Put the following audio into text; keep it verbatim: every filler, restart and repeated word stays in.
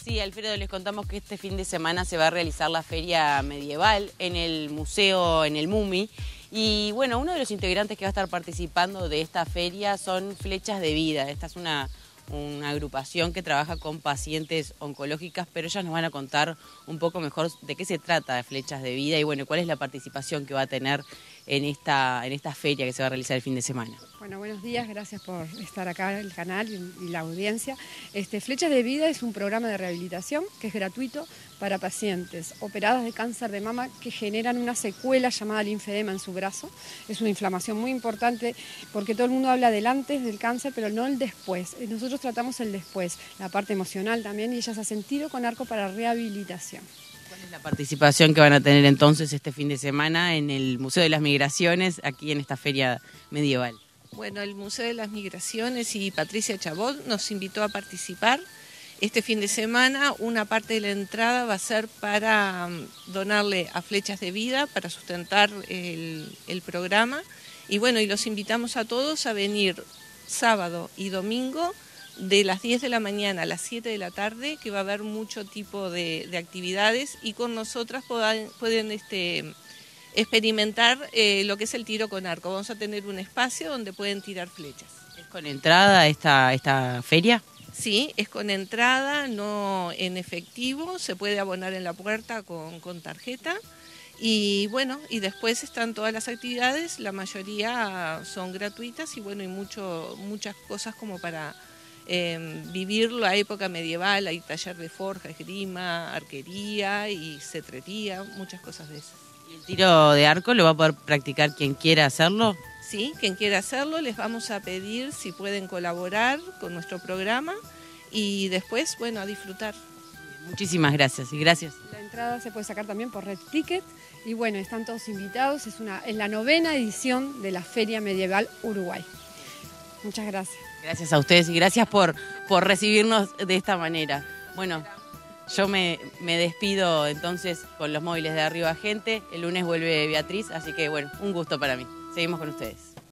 Sí, Alfredo, les contamos que este fin de semana se va a realizar la feria medieval en el museo, en el MUMI. Y bueno, uno de los integrantes que va a estar participando de esta feria son Flechas de Vida. Esta es una, una agrupación que trabaja con pacientes oncológicas, pero ellas nos van a contar un poco mejor de qué se trata de Flechas de Vida y bueno, cuál es la participación que va a tener en esta, en esta feria que se va a realizar el fin de semana. Bueno, buenos días, gracias por estar acá en el canal y, y la audiencia. Este, Flechas de Vida es un programa de rehabilitación que es gratuito para pacientes operadas de cáncer de mama que generan una secuela llamada linfedema en su brazo. Es una inflamación muy importante porque todo el mundo habla del antes del cáncer, pero no el después. Nosotros tratamos el después, la parte emocional también, y ellas hacen tiro con arco para rehabilitación. ¿Cuál es la participación que van a tener entonces este fin de semana en el Museo de las Migraciones, aquí en esta feria medieval? Bueno, el Museo de las Migraciones y Patricia Chabot nos invitó a participar este fin de semana. Una parte de la entrada va a ser para donarle a Flechas de Vida, para sustentar el, el programa. Y bueno, y los invitamos a todos a venir sábado y domingo de las diez de la mañana a las siete de la tarde, que va a haber mucho tipo de, de actividades y con nosotras puedan, pueden este, experimentar eh, lo que es el tiro con arco. Vamos a tener un espacio donde pueden tirar flechas. ¿Es con entrada esta, esta feria? Sí, es con entrada, no en efectivo, se puede abonar en la puerta con, con tarjeta. Y bueno, y después están todas las actividades, la mayoría son gratuitas y bueno, hay mucho, muchas cosas como para eh, vivir la época medieval. Hay taller de forja, esgrima, arquería y cetrería, muchas cosas de esas. ¿Y el tiro de arco lo va a poder practicar quien quiera hacerlo? Sí, quien quiera hacerlo, les vamos a pedir si pueden colaborar con nuestro programa y después, bueno, a disfrutar. Muchísimas gracias y gracias. La entrada se puede sacar también por Red Ticket y bueno, están todos invitados. Es, una, es la novena edición de la Feria Medieval Uruguay. Muchas gracias. Gracias a ustedes y gracias por, por recibirnos de esta manera. Bueno, yo me, me despido entonces con los móviles de Arriba Gente. El lunes vuelve Beatriz, así que bueno, un gusto para mí. Seguimos con ustedes.